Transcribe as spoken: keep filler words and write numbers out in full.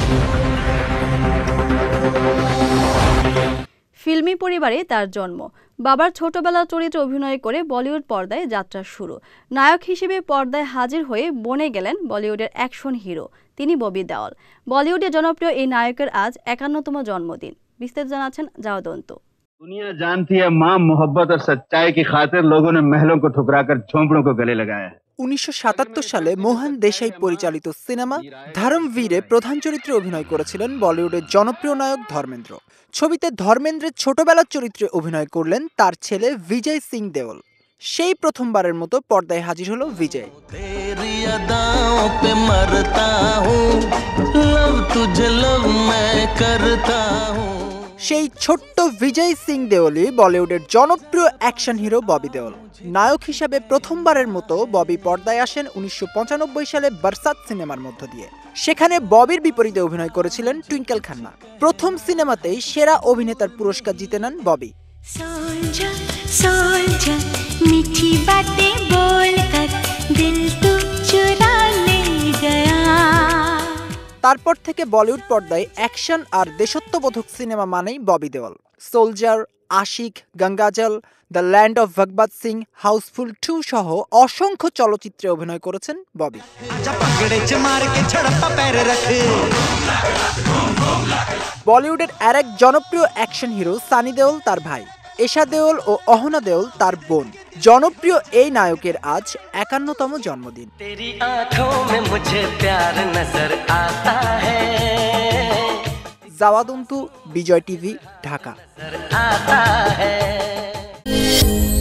ফিল্মি পরিবারে তার জন্ম। বাবার ছোটবেলার চরিত্রে অভিনয় করে বলিউড পর্দায় যাত্রা শুরু। নায়ক হিসেবে পর্দায় হাজির হয়ে বনে গেলেন বলিউডের অ্যাকশন হিরো, তিনি ববি দেওল। বলিউডে জনপ্রিয় এই নায়কের আজ একান্নতম জন্মদিন। বিস্তারিত জানাচ্ছেন জাওয়াদ অন্তু। दुनिया जानती है मां मोहब्बत और सच्चाई की खातिर लोगों ने महलों को ठुकराकर झोंपड़ों को गले लगाया है। উনিশশো সাতাত্তর সালে মোহন দেশাই পরিচালিত সিনেমা ধর্মবীরে প্রধান চরিত্রে অভিনয় করেছিলেন বলিউডের জনপ্রিয় নায়ক ধর্মেন্দ্র। ছবিতে ধর্মেন্দ্রের ছোটবেলার চরিত্রে অভিনয় করলেন তার ছেলে বিজয় সিং দেওল। সেই প্রথমবারের মতো পর্দায় হাজির হলো বিজয়। সেই ছোট্ট বিজয় সিং দেওলই বলিউডের জনপ্রিয় অ্যাকশন হিরো ববি দেওল। নায়ক হিসাবে প্রথমবারের মতো ববি পর্দায় আসেন উনিশশো পঁচানব্বই সালে বরসাত সিনেমার মধ্য দিয়ে। সেখানে ববির বিপরীতে অভিনয় করেছিলেন টুইঙ্কেল খান্না। প্রথম সিনেমাতেই সেরা অভিনেতার পুরস্কার জিতে নেন ববি। তারপর থেকে বলিউড পর্দায় অ্যাকশন আর দেশত্ববোধক সিনেমা মানেই Bobby Deol. Soldier, Aashiq, Gangaajal, the land of Bhagat Singh, Housefull two সহ অসংখ্য চলচ্চিত্রে অভিনয় করেছেন ববি। বলিউডের আরেক জনপ্রিয় অ্যাকশন হিরো সানি দেওল তার ভাই, এশা দেওল ও অহনা দেওল তার বোন। জনপ্রিয় এই নায়কের আজ একান্নতম জন্মদিন। জাওয়াদ অন্তু, বিজয় টিভি, ঢাকা।